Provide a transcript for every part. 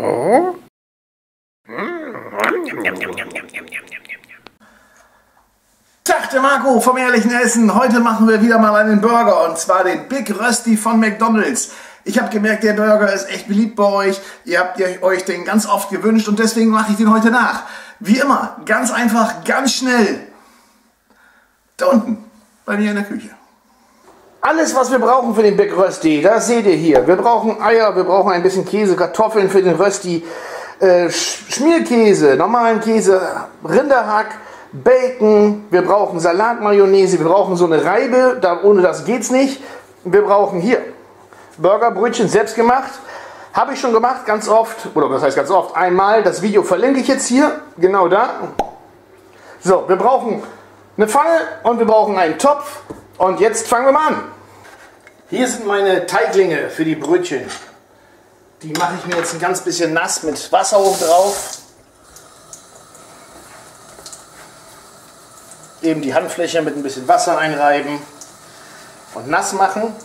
Oh? Tag, der Marco vom Ehrlichen Essen. Heute machen wir wieder mal einen Burger, und zwar den Big Rösti von McDonald's. Ich habe gemerkt, der Burger ist echt beliebt bei euch. Ihr habt euch den ganz oft gewünscht und deswegen mache ich den heute nach. Wie immer, ganz einfach, ganz schnell. Da unten, bei mir in der Küche. Alles, was wir brauchen für den Big Rösti, das seht ihr hier. Wir brauchen Eier, wir brauchen ein bisschen Käse, Kartoffeln für den Rösti, Schmierkäse, normalen Käse, Rinderhack, Bacon, wir brauchen Salatmayonnaise, wir brauchen so eine Reibe, ohne das geht's nicht. Wir brauchen hier Burgerbrötchen, selbst gemacht. Habe ich schon gemacht, ganz oft, oder was heißt ganz oft, einmal. Das Video verlinke ich jetzt hier, genau da. So, wir brauchen eine Pfanne und wir brauchen einen Topf. Und jetzt fangen wir mal an. Hier sind meine Teiglinge für die Brötchen. Die mache ich mir jetzt ein ganz bisschen nass mit Wasser oben drauf. Eben die Handfläche mit ein bisschen Wasser einreiben und nass machen.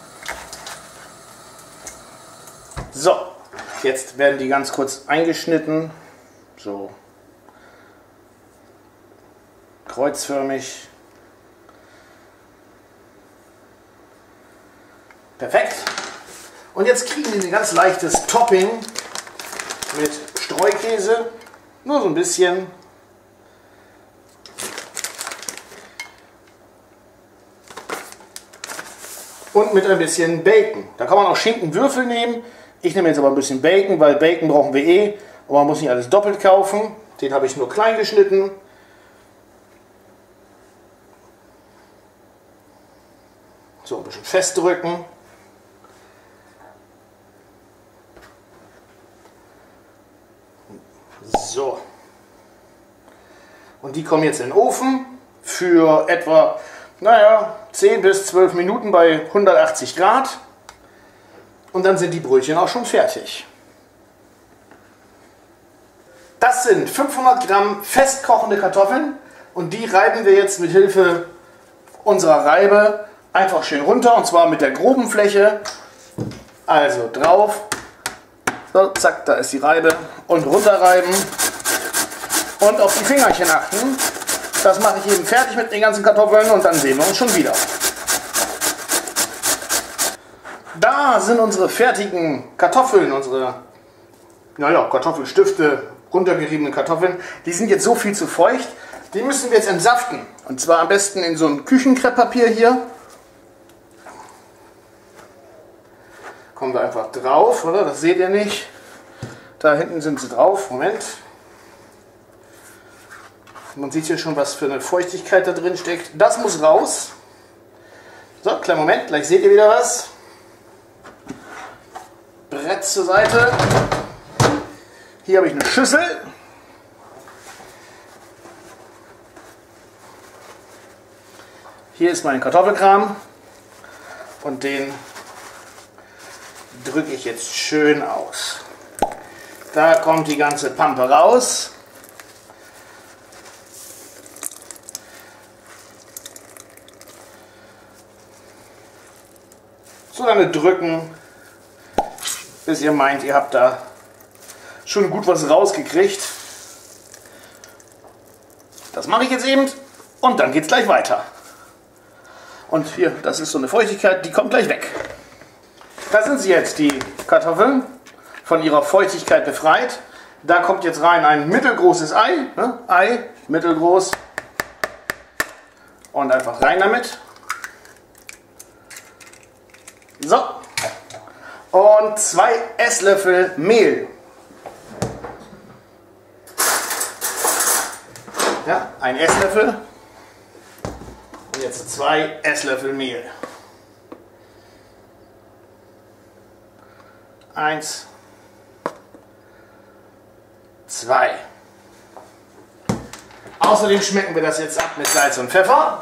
So, jetzt werden die ganz kurz eingeschnitten, so kreuzförmig. Perfekt. Und jetzt kriegen wir ein ganz leichtes Topping mit Streukäse, nur so ein bisschen. Und mit ein bisschen Bacon. Da kann man auch Schinkenwürfel nehmen. Ich nehme jetzt aber ein bisschen Bacon, weil Bacon brauchen wir eh. Aber man muss nicht alles doppelt kaufen. Den habe ich nur klein geschnitten. So, ein bisschen festdrücken. So. Und die kommen jetzt in den Ofen für etwa, naja, 10 bis 12 Minuten bei 180 Grad. Und dann sind die Brötchen auch schon fertig. Das sind 500 Gramm festkochende Kartoffeln. Und die reiben wir jetzt mit Hilfe unserer Reibe einfach schön runter. Und zwar mit der groben Fläche. Also drauf. So, zack, da ist die Reibe. Und runterreiben. Und auf die Fingerchen achten. Das mache ich eben fertig mit den ganzen Kartoffeln und dann sehen wir uns schon wieder. Da sind unsere fertigen Kartoffeln, unsere Kartoffelstifte, runtergeriebene Kartoffeln. Die sind jetzt so viel zu feucht, die müssen wir jetzt entsaften. Und zwar am besten in so ein Küchenkrepppapier hier. Kommen wir einfach drauf, oder? Das seht ihr nicht. Da hinten sind sie drauf. Moment. Man sieht hier schon, was für eine Feuchtigkeit da drin steckt. Das muss raus. So, kleinen Moment, gleich seht ihr wieder was. Brett zur Seite. Hier habe ich eine Schüssel. Hier ist mein Kartoffelkram. Und den drücke ich jetzt schön aus. Da kommt die ganze Pampe raus. So lange drücken, bis ihr meint, ihr habt da schon gut was rausgekriegt. Das mache ich jetzt eben und dann geht es gleich weiter. Und hier, das ist so eine Feuchtigkeit, die kommt gleich weg. Da sind sie jetzt, die Kartoffeln, von ihrer Feuchtigkeit befreit. Da kommt jetzt rein ein mittelgroßes Ei. Ei, mittelgroß. Und einfach rein damit. So, und 2 Esslöffel Mehl. Ja, ein Esslöffel. Und jetzt 2 Esslöffel Mehl. 1, 2. Außerdem schmecken wir das jetzt ab mit Salz und Pfeffer.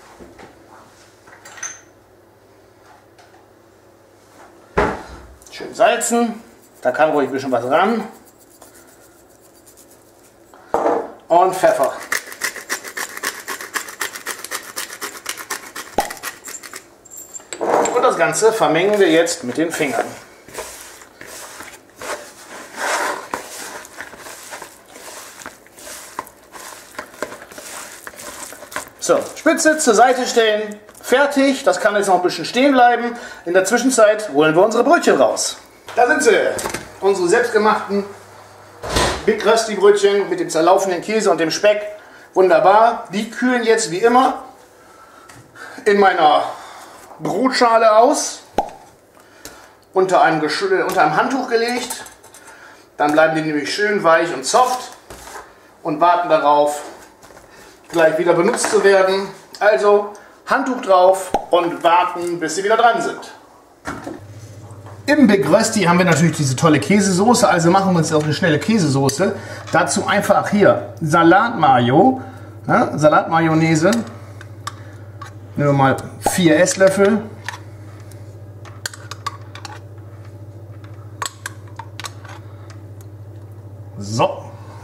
Schön salzen, da kann ruhig ein bisschen was ran. Und Pfeffer. Und das Ganze vermengen wir jetzt mit den Fingern. So, Spitze zur Seite stellen, fertig. Das kann jetzt noch ein bisschen stehen bleiben. In der Zwischenzeit holen wir unsere Brötchen raus. Da sind sie, unsere selbstgemachten Big Rösti Brötchen mit dem zerlaufenden Käse und dem Speck. Wunderbar. Die kühlen jetzt wie immer in meiner Brotschale aus, unter einem Handtuch gelegt. Dann bleiben die nämlich schön weich und soft und warten darauf, gleich wieder benutzt zu werden. Also Handtuch drauf und warten, bis sie wieder dran sind. Im Big Rösti haben wir natürlich diese tolle Käsesoße, also machen wir uns auch eine schnelle Käsesoße. Dazu einfach hier Salatmayo, ja, Salatmayonnaise. Nehmen wir mal 4 Esslöffel. So.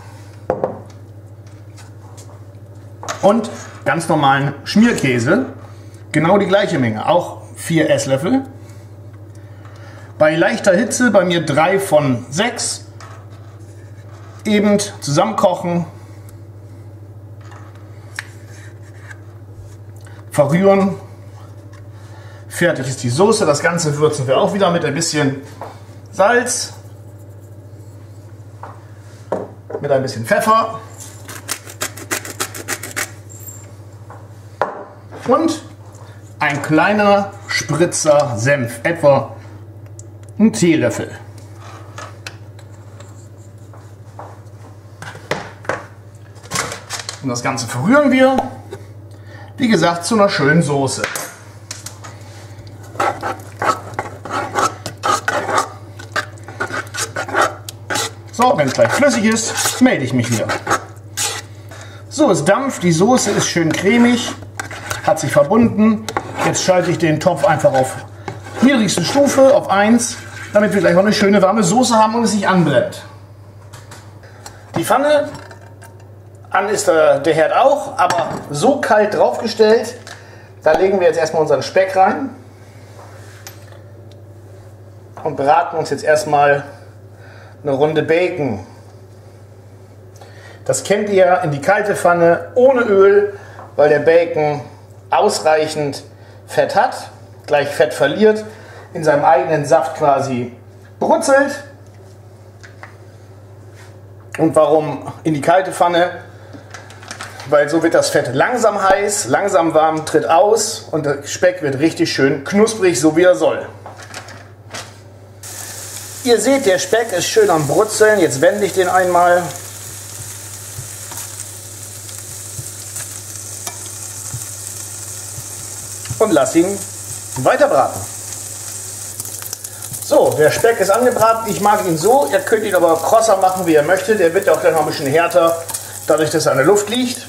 Und ganz normalen Schmierkäse. Genau die gleiche Menge, auch 4 Esslöffel. Bei leichter Hitze, bei mir 3 von 6, eben zusammenkochen, verrühren, fertig ist die Soße. Das Ganze würzen wir auch wieder mit ein bisschen Salz, mit ein bisschen Pfeffer und ein kleiner Spritzer Senf, etwa ein Teelöffel. Und das Ganze verrühren wir, wie gesagt, zu einer schönen Soße. So, wenn es gleich flüssig ist, melde ich mich wieder. So, es dampft, die Soße ist schön cremig, hat sich verbunden. Jetzt schalte ich den Topf einfach auf niedrigste Stufe, auf 1, damit wir gleich noch eine schöne warme Soße haben und es nicht anbrennt. Die Pfanne, an ist der Herd auch, aber so kalt draufgestellt. Da legen wir jetzt erstmal unseren Speck rein und braten uns jetzt erstmal eine Runde Bacon. Das kennt ihr, in die kalte Pfanne ohne Öl, weil der Bacon ausreichend Fett hat, gleich Fett verliert, in seinem eigenen Saft quasi brutzelt. Und warum in die kalte Pfanne? Weil so wird das Fett langsam heiß, langsam warm, tritt aus und der Speck wird richtig schön knusprig, so wie er soll. Ihr seht, der Speck ist schön am Brutzeln. Jetzt wende ich den einmal. Und lasse ihn weiter braten. So, der Speck ist angebraten. Ich mag ihn so. Ihr könnt ihn aber krosser machen, wie ihr möchtet. Der wird ja auch gleich noch ein bisschen härter, dadurch, dass er an der Luft liegt.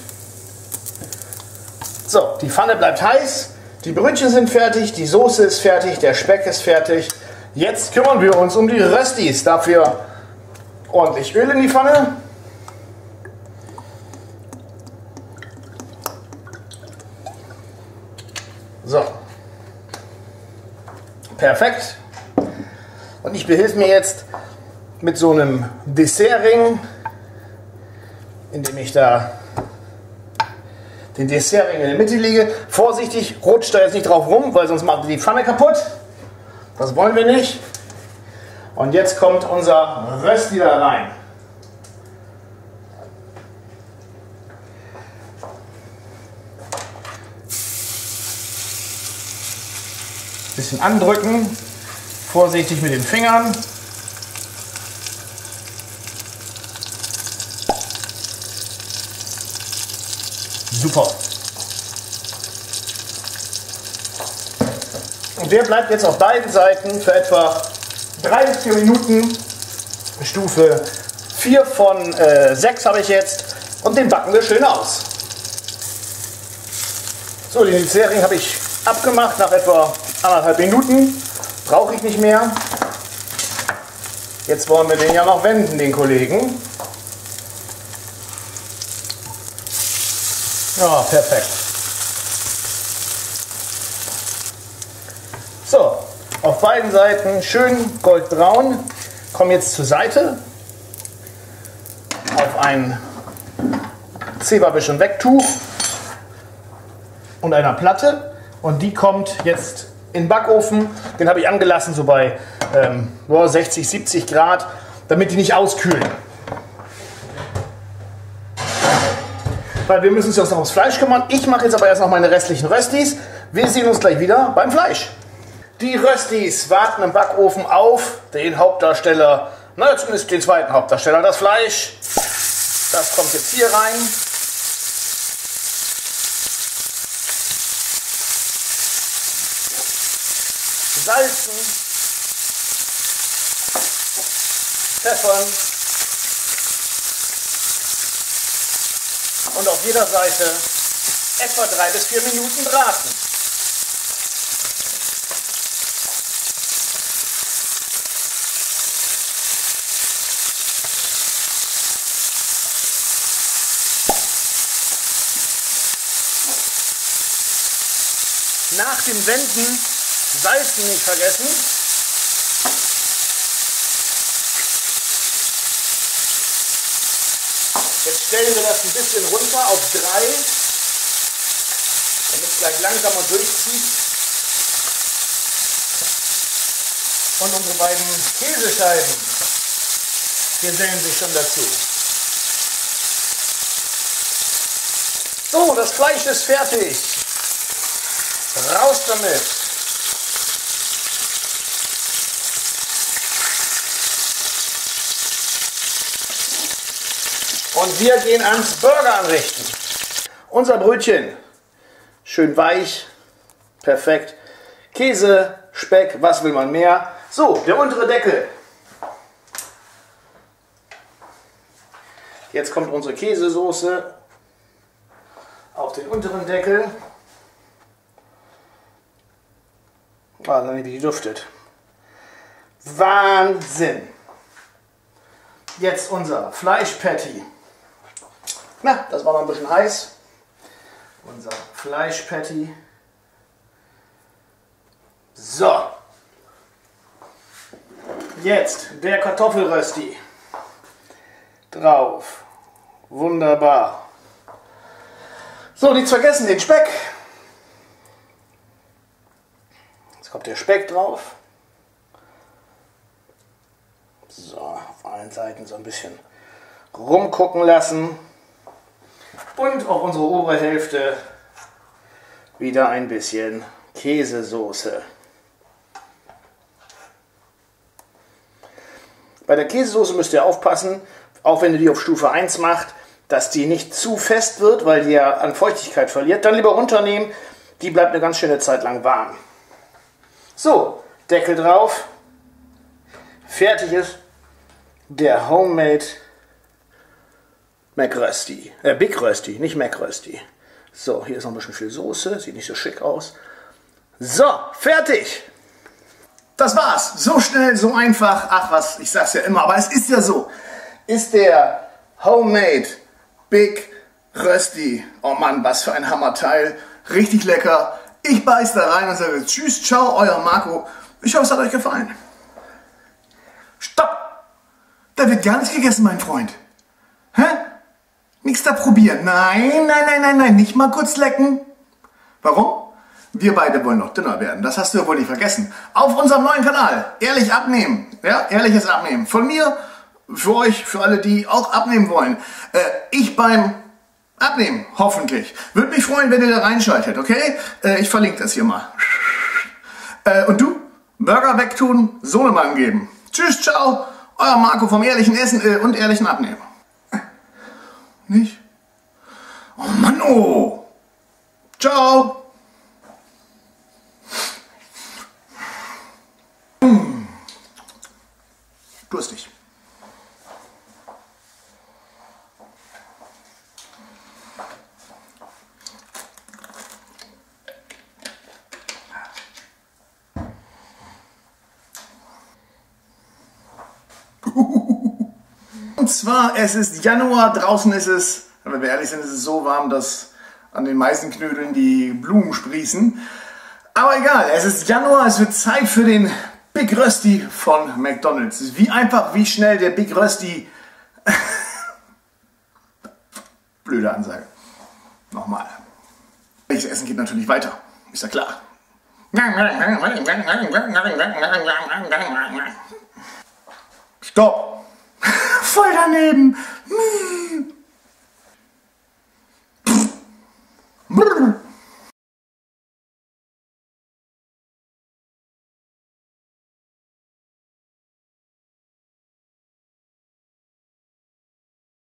So, die Pfanne bleibt heiß. Die Brötchen sind fertig. Die Soße ist fertig. Der Speck ist fertig. Jetzt kümmern wir uns um die Röstis. Dafür ordentlich Öl in die Pfanne. So. Perfekt. Und ich behilfe mir jetzt mit so einem Dessertring, indem ich da den Dessertring in der Mitte lege. Vorsichtig, rutscht da jetzt nicht drauf rum, weil sonst macht die Pfanne kaputt. Das wollen wir nicht. Und jetzt kommt unser Rösti da rein. Bisschen andrücken, vorsichtig mit den Fingern. Super. Und der bleibt jetzt auf beiden Seiten für etwa 3 bis 4 Minuten. Stufe 4 von 6 habe ich jetzt. Und den backen wir schön aus. So, den Dessertring habe ich abgemacht nach etwa 1,5 Minuten. Brauche ich nicht mehr. Jetzt wollen wir den ja noch wenden, den Kollegen. Ja, perfekt. So, auf beiden Seiten schön goldbraun. Kommen jetzt zur Seite auf ein Zewawisch- und Wegtuch. und einer Platte. Und die kommt jetzt in den Backofen. Den habe ich angelassen, so bei 60, 70 Grad, damit die nicht auskühlen. Weil wir müssen uns jetzt noch ums Fleisch kümmern. Ich mache jetzt aber erst noch meine restlichen Röstis. Wir sehen uns gleich wieder beim Fleisch. Die Röstis warten im Backofen auf den Hauptdarsteller, naja, zumindest den zweiten Hauptdarsteller. Das Fleisch, das kommt jetzt hier rein. Salzen, pfeffern und auf jeder Seite etwa 3 bis 4 Minuten braten. Nach dem Wenden salzen nicht vergessen. Jetzt stellen wir das ein bisschen runter auf 3, damit es gleich langsamer durchzieht. Und unsere beiden Käsescheiben gesellen sich schon dazu. So, das Fleisch ist fertig. Raus damit! Und wir gehen ans Burger anrichten. Unser Brötchen, schön weich, perfekt. Käse, Speck, was will man mehr? So, der untere Deckel. Jetzt kommt unsere Käsesoße auf den unteren Deckel. Ah, wie die duftet. Wahnsinn! Jetzt unser Fleischpatty. Na, das war noch ein bisschen heiß. Unser Fleischpatty. So. Jetzt der Kartoffelrösti. Drauf. Wunderbar. So, nichts vergessen, den Speck. Jetzt kommt der Speck drauf. So, auf allen Seiten so ein bisschen rumgucken lassen. Und auf unsere obere Hälfte wieder ein bisschen Käsesoße. Bei der Käsesoße müsst ihr aufpassen, auch wenn ihr die auf Stufe 1 macht, dass die nicht zu fest wird, weil die ja an Feuchtigkeit verliert. Dann lieber runternehmen, die bleibt eine ganz schöne Zeit lang warm. So, Deckel drauf. Fertig ist der Homemade McRösti. Big Rösti, nicht McRösti. So, hier ist noch ein bisschen viel Soße, sieht nicht so schick aus. So, fertig! Das war's. So schnell, so einfach. Ach was, ich sag's ja immer, aber es ist ja so. Ist der Homemade Big Rösti. Oh Mann, was für ein Hammerteil. Richtig lecker. Ich beiß da rein und sage tschüss, ciao, euer Marco. Ich hoffe, es hat euch gefallen. Stopp! Da wird gar nichts gegessen, mein Freund. Hä? Nichts da probieren. Nein, nein, nein, nein, nein. Nicht mal kurz lecken. Warum? Wir beide wollen noch dünner werden. Das hast du ja wohl nicht vergessen. Auf unserem neuen Kanal. Ehrlich abnehmen. Ja, ehrliches Abnehmen. Von mir, für euch, für alle, die auch abnehmen wollen. Ich beim Abnehmen, hoffentlich. Würde mich freuen, wenn ihr da reinschaltet, okay? Ich verlinke das hier mal. Und du? Burger wegtun, Sohnemann geben. Tschüss, ciao. Euer Marco vom ehrlichen Essen und ehrlichen Abnehmen. Nicht? Oh Mann, oh. Ciao. Durstig. Und zwar, es ist Januar, draußen ist es, wenn wir ehrlich sind, ist es so warm, dass an den Meisenknödeln die Blumen sprießen. Aber egal, es ist Januar, es wird Zeit für den Big Rösti von McDonald's. Wie einfach, wie schnell der Big Rösti... Blöde Ansage. Nochmal. Das Essen geht natürlich weiter. Ist ja klar. Stopp! Voll daneben!